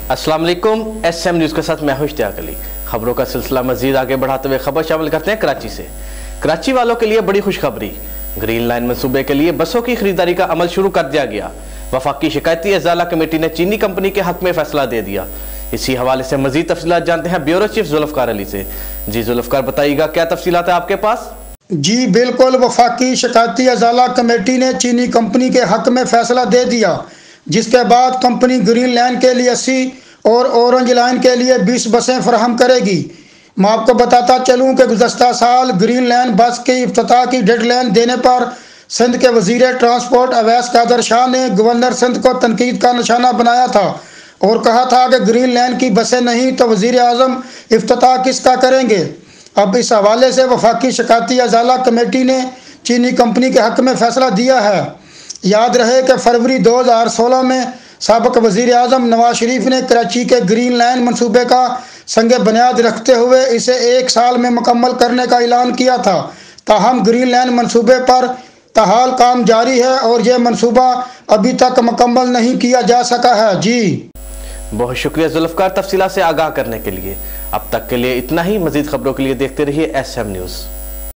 अस्सलाम वालेकुम। SM news के साथ मैं हूं इश्तियाक अली। खबरों का सिलसिला मजीद आगे बढ़ाते हुए खबर शामिल करते हैं कराची से। कराची वालों के लिए बड़ी खुशखबरी, ग्रीन लाइन मंसूबे के लिए बसों की खरीदारी का अमल शुरू कर दिया गया। वफाकी शिकायती अजाला कमेटी ने चीनी कंपनी के हक में फैसला दे दिया। इसी हवाले से मजीद तफसीलात जानते हैं ब्यूरो चीफ जुल्फकार अली से। जी जुल्फकार, बताइएगा क्या तफसीलात है आपके पास? जी बिल्कुल, वफाकी शिकायती अजाला कमेटी ने चीनी कंपनी के हक में फैसला दे दिया, जिसके बाद कंपनी ग्रीन लाइन के लिए 80 और ऑरेंज लाइन के लिए 20 बसें फराहम करेगी। मैं आपको बताता चलूं कि गुज़श्ता साल ग्रीन लाइन बस के इफ्तिताह की डेडलाइन देने पर सिंध के वजीर ट्रांसपोर्ट अवैस कादर शाह ने गवर्नर सिंध को तनकीद का निशाना बनाया था और कहा था कि ग्रीन लाइन की बसें नहीं तो वजीर आज़म इफ्तिताह किसका करेंगे। अब इस हवाले से वफाकी शिकायती अजाला कमेटी ने चीनी कंपनी के हक में फैसला दिया है। याद रहे कि फरवरी 2016 में साबिक वजीर आज़म नवाज शरीफ ने कराची के ग्रीन लाइन मनसूबे का संगे बुनियाद रखते हुए इसे 1 साल में मुकम्मल करने का ऐलान किया था। ताहम ग्रीन लाइन मनसूबे पर ताहाल काम जारी है और यह मनसूबा अभी तक मुकम्मल नहीं किया जा सका है। जी बहुत शुक्रिया जुल्फकार तफसीलात से आगाह करने के लिए। अब तक के लिए इतना ही। मजीद खबरों के लिए देखते रहिए SM न्यूज़।